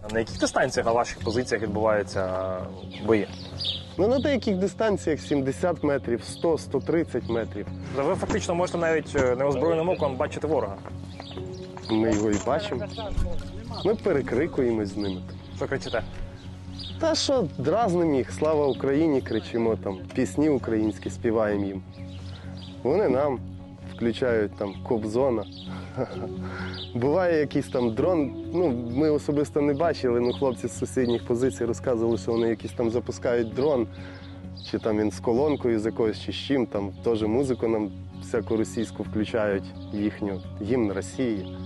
На яких дистанціях на ваших позиціях відбуваються бої? Ну, на деяких дистанціях 70 метрів, 100, 130 метрів. Ви фактично можете навіть неозброєним оком бачити ворога. Ми його і бачимо. Ми перекрикуємось з ними. Що кричите? Та що, дразнимо їх, слава Україні, кричимо там, пісні українські співаємо їм. Вони нам включають там Кобзона. Буває якийсь там дрон, ну ми особисто не бачили, але хлопці з сусідніх позицій розказували, що вони якийсь там запускають дрон, чи там він з колонкою з якоюсь, чи з чим, там теж музику нам всяку російську включають, їхню, гімн Росії.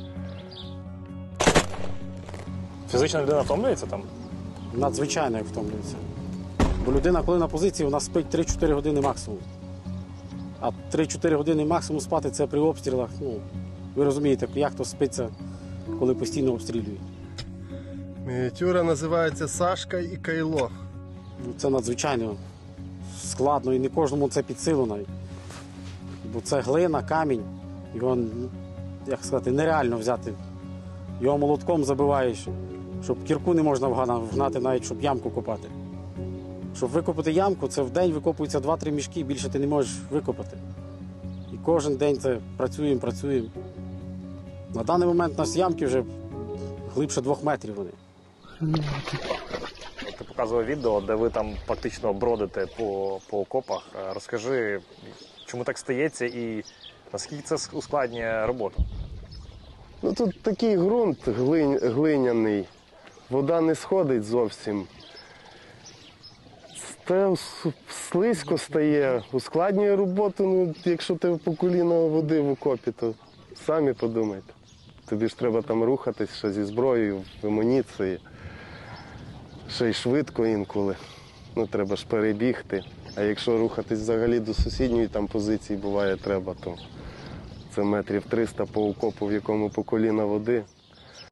Фізична людина втомлюється там? Надзвичайно як втомлюється. Бо людина, коли на позиції, вона спить 3-4 години максимум. А 3-4 години максимум спати – це при обстрілах. Ну, ви розумієте, як то спиться, коли постійно обстрілюють. Мініатюра називається Сашка і Кайло. Ну, це надзвичайно складно і не кожному це під силу навіть. Бо це глина, камінь, його, як сказати, нереально взяти. Його молотком забиваєш, щоб кірку не можна вгнати, навіть щоб ямку копати. Щоб викопати ямку, це в день викопується 2-3 мішки, більше ти не можеш викопати. І кожен день це працюємо. На даний момент у нас ямки вже глибше 2 метрів вони. Ти показував відео, де ви там фактично бродите по окопах. Розкажи, чому так стається і наскільки це ускладнює роботу? Ну тут такий ґрунт глиняний, вода не сходить зовсім. Те слизько стає, ускладнює роботу, ну, якщо ти по коліна води в окопі, то самі подумайте. Тобі ж треба там рухатись ще зі зброєю, в амуніції, ще й швидко інколи. Ну, треба ж перебігти. А якщо рухатись взагалі до сусідньої там позиції буває треба, то це метрів 300 по окопу, в якому по коліна води.